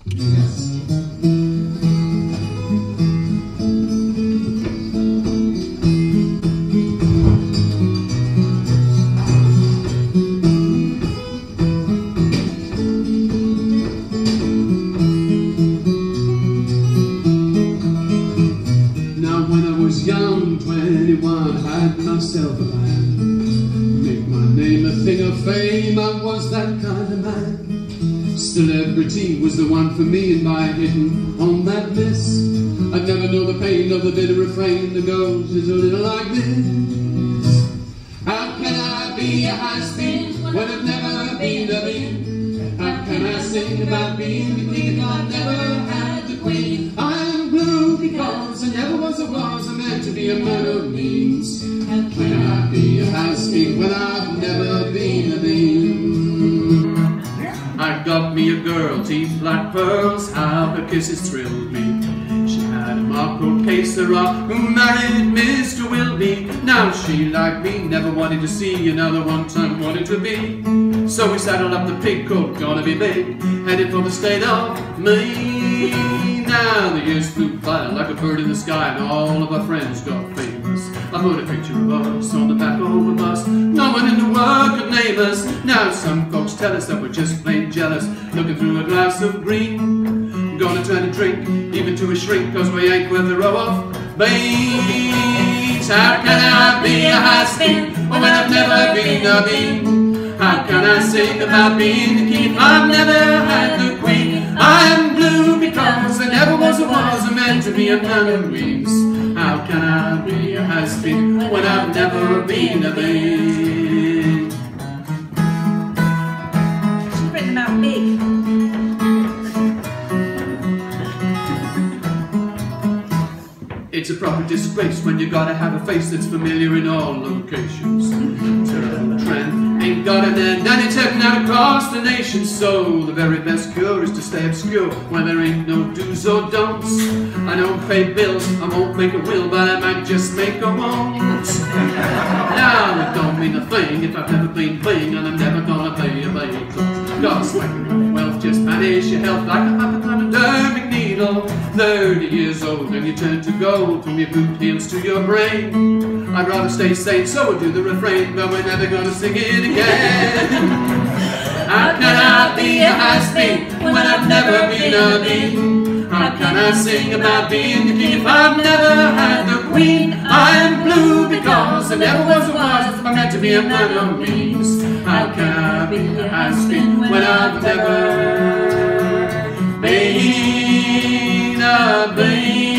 Yes. Now when I was young, 21, I had myself a plan. Make my name a thing of fame, I was that kind of man. Celebrity was the one for me, and by hitting on that miss, I'd never know the pain of the bitter refrain that goes just a little like this. How can I be a has-been when I've never been a bean? How can I sing about being the king if I've never had the queen? I'm blue because I never was a meant to be a man of means. How can I be a has-been when I've never been a bean? I got me a girl, teeth like pearls, how her kisses thrilled me. She had a Marco Kesera who married Mr. Wilby. Now she, like me, never wanted to see another one time wanted to be. So we saddled up the pig coat, gonna be big, headed for the state of Maine. Now the years flew by like a bird in the sky, and all of our friends got famous. I put a picture of us on the back of a bus. No one in the world could name us. Now some folks tell us that we're just plain jealous, looking through a glass of green. Gonna turn and drink, even to a shrink, cause we ain't worth a row of beans. How can I be a has-been when I've never been a bean? How can I sing about being the king if I've never had the queen? I am blue because I never was a meant to be a man of means. How can I be a has-been when I've never been a bean? She's written about big. It's a proper disgrace when you gotta have a face that's familiar in all locations. Terrible trend ain't got an end, and it's heading out across the nation. So the very best cure is to stay obscure when there ain't no do's or don'ts. I don't pay bills, I won't make a will, but I might just make a won't. Now it don't mean a thing if I've never been bling, and I'm never gonna pay a bill. Cause when your wealth just vanish, your health like a hypodermic needle. 30 years old and you turn to gold from your boot heels to your brain. I'd rather stay sane, so we'll do the refrain, but we're never gonna sing it again. How can I be a has-been when I've never been a bean? How can I sing about being the king if I've never had the queen? I am blue because I never was I meant to be a man of means. How can I be a has-been when I've never been a bean?